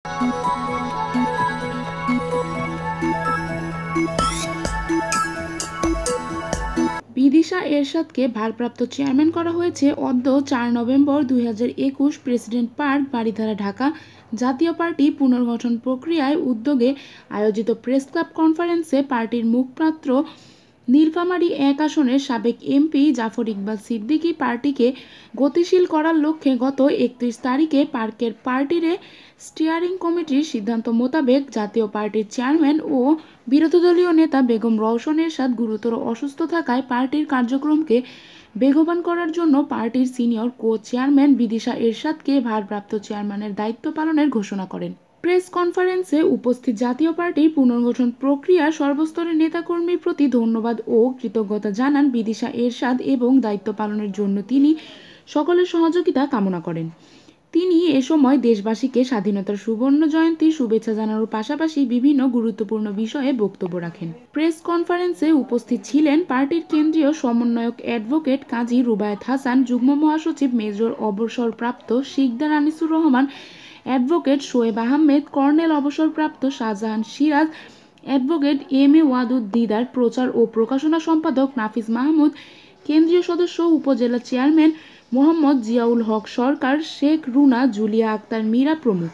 বিদিশা এরশাদকে ভারপ্রাপ্ত চেয়ারম্যান করা হয়েছে অদ্য 4 November 2021 President Park, Baridhara, Dhaka. Jatiya party পুনর্গঠন প্রক্রিয়ায় উদ্যোগে আয়োজিত প্রেস ক্লাব কনফারেন্সে পার্টির মুখপাত্র নীলফামারী 1 আসনের সাবেক এমপি জাফর ইকবাল সিদ্দিকী পার্টিকে গতিশীল করার লক্ষ্যে গত 31 তারিখে পার্টির স্টিয়ারিং কমিটির সিদ্ধান্ত মোতাবেক জাতীয় পার্টির চেয়ারম্যান ও বিরোধীদলীয় নেতা বেগম রওশন এরশাদ গুরুতর অসুস্থ থাকায় পার্টির কার্যক্রমকে বেগবান করার জন্য পার্টির সিনিয়র চেয়ারম্যান বিদিশা এরশাদকে ভারপ্রাপ্ত চেয়ারম্যানের দায়িত্ব পালনের ঘোষণা করেন। প্রেস কনফারেন্সে উপস্থিত জাতীয় পার্টির পুনর্গঠন প্রক্রিয়া সর্বস্তরের নেতাকর্মীর প্রতি ধন্যবাদ ও কৃতজ্ঞতা জানান বিদিশা এরশাদ এবং দায়িত্ব পালনের জন্য তিনি সকলের সহযোগিতা কামনা করেন। তিনি এ সময় দেশবাসীকে স্বাধীনতার সুবর্ণ জয়ন্তীর শুভেচ্ছা জানানোর পাশাপাশি বিভিন্ন গুরুত্বপূর্ণ বিষয়ে বক্তব্য রাখেন। প্রেস কনফারেন্সে উপস্থিত ছিলেন পার্টির কেন্দ্রীয় সমন্বয়ক অ্যাডভোকেট কাজী রুবায়েত হাসান, যুগ্ম মহাসচিব মেজর অবসরপ্রাপ্ত শিকদার আনিসুর রহমান, অ্যাডভোকেট শোয়েব আহমেদ, কর্নেল অবসরপ্রাপ্ত Shahjahan Siraj, advocate M A Wadud Didar, প্রচার ও প্রকাশনা সম্পাদক নাফিস মাহমুদ, কেন্দ্রীয় সদস্য উপজেলা চেয়ারম্যান মোহাম্মদ জিয়াউল হক সরকার, শেখ রুনা, জুলিয়া আক্তার মীরা প্রমুখ।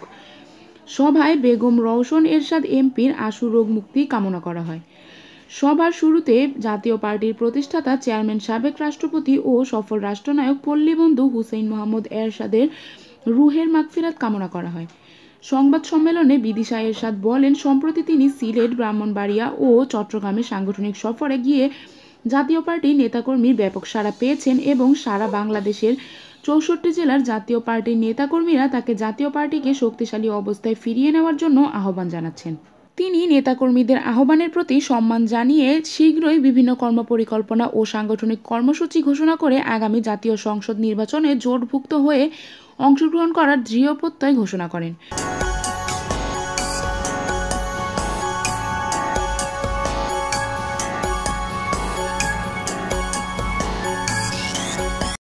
সভায় বেগম রওশন এরশাদ এমপির আশু রোগ মুক্তি কামনা করা হয়। সভার শুরুতে জাতীয় পার্টির প্রতিষ্ঠাতা চেয়ারম্যান, সাবেক রাষ্ট্রপতি ও সফল রাষ্ট্রনায়ক পল্লীবন্ধু হুসেইন মোহাম্মদ এরশাদের রুহের মাগফিরাত কামনা করা হয়। সংবাদ সম্মেলনে বিদিশা এরশাদ বলেন, সম্প্রতি তিনি সিলেট, ব্রাহ্মণবাড়িয়া ও চট্টগ্রামে সাংগঠনিক সফরে গিয়ে জাতীয় পার্টির নেতাকর্মীর ব্যাপক সাড়া পেয়েছেন এবং সারা বাংলাদেশের 64 জেলার জাতীয় পার্টির নেতাকর্মীরা তাকে জাতীয় পার্টিকে শক্তিশালী অবস্থায় ফিরিয়ে নেওয়ার জন্য আহ্বান জানাচ্ছেন। তিনি নেতাকর্মীদের আহ্বানের প্রতি সম্মান জানিয়ে শীঘ্রই বিভিন্ন কর্মপরিকল্পনা ও সাংগঠনিক কর্মসূচি ঘোষণা করে আগামী জাতীয় সংসদ নির্বাচনে জোটভুক্ত হয়ে অংশগ্রহণ করার দৃঢ় প্রত্যয় ঘোষণা করেন।